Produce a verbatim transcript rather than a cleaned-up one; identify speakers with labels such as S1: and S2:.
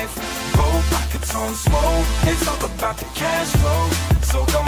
S1: life. Gold pockets on swole, it's all about the cash flow. So go